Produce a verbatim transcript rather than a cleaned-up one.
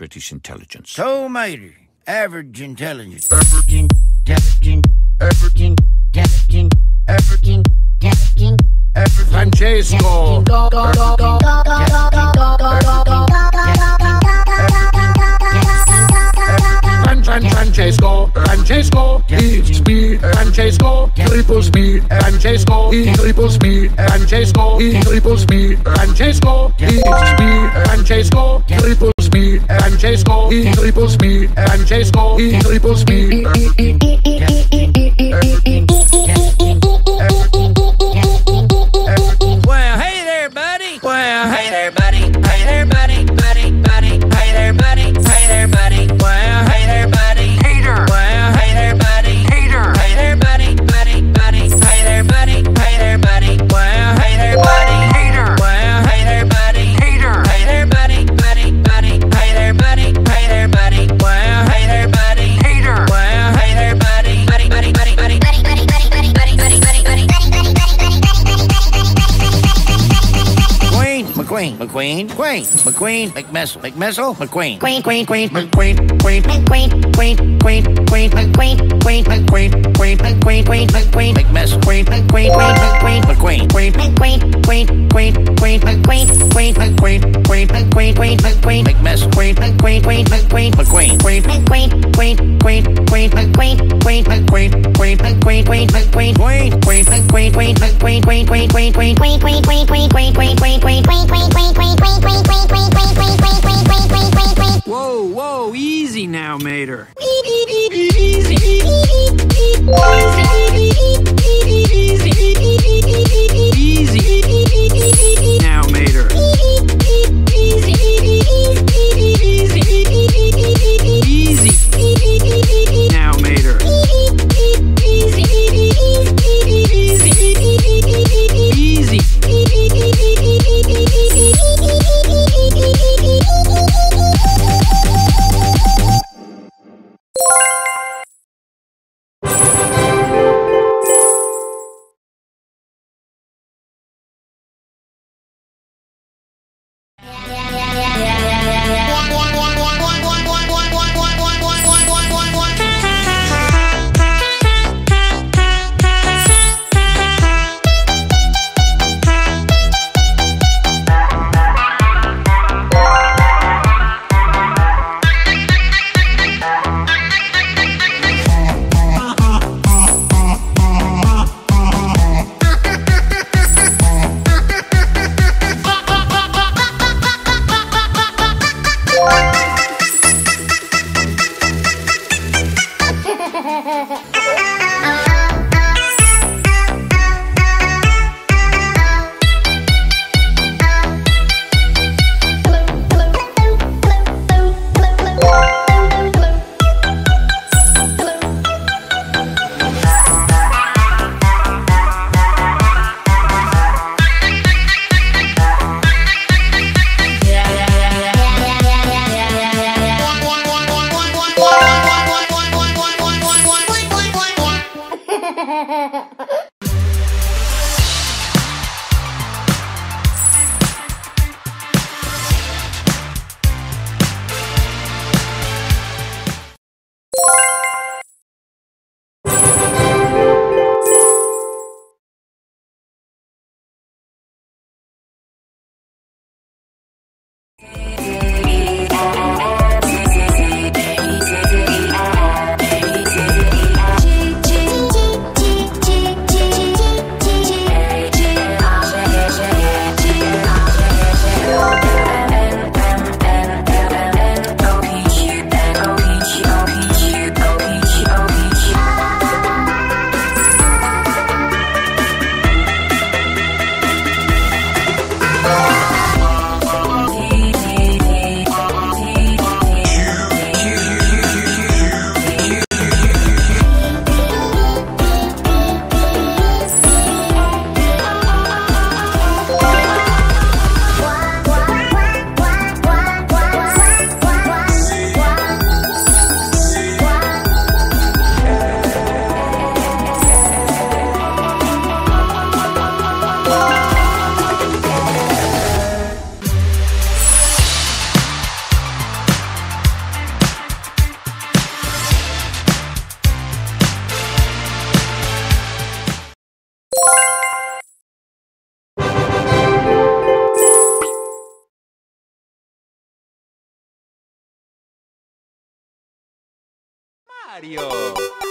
British intelligence. So, matey, average intelligence. Average intelligence. Average intelligence. Average intelligence. Francesco! Francesco, Francesco, eat speed, Francesco, triple speed, Francesco, eat triple speed, Francesco, eat triple speed, Francesco, eat speed, Francesco, triple speed, Francesco, eat triple speed, Francesco, eat triple speed. Well, hey there, buddy. Well, hey there, buddy. Hey there, buddy, buddy, buddy. Hey there, buddy. Hey there, buddy. Well, hey there, buddy. Hater. Well, hey there, buddy. Hater. Hey there, buddy, buddy, buddy. Hey there, buddy. Hey there, buddy. Well, hey there, buddy. Hater. Well, hey there, buddy. Hater. Hey there, buddy, buddy, buddy. Hey there, buddy. Hey there, buddy. Well, hey there, buddy. Hater. Well, hey there, buddy. Buddy, buddy, buddy, buddy, buddy, buddy, buddy, buddy, buddy, buddy, buddy, buddy, buddy, buddy, buddy, Mcqueen, Mcqueen, Queen, Mcqueen, McMessel, McMessel, McQueen, Queen, Queen, Queen, McQueen, Queen, McQueen, Queen, Queen, Queen, McQueen, Queen, McQueen, Queen, McQueen, Queen, McQueen, McMessel, Queen, McQueen, Queen, McQueen, Queen, McQueen, Queen, Queen, Queen, McQueen, Queen, McQueen, Queen, McQueen, Queen, McQueen, McMessel, Queen, McQueen, Queen, McQueen, McQueen, Queen, McQueen, Queen, Queen, Queen, McQueen, Queen, McQueen, Queen, McQueen, Queen, McQueen, Queen, Queen, McQueen, Queen, McQueen, Queen, Queen, Queen, Queen, Queen, Queen, Queen, Queen, Queen, Queen, Queen, Queen, Whoa, whoa, easy now, Mater. Easy now, Mater. Easy now, Mater. Mario.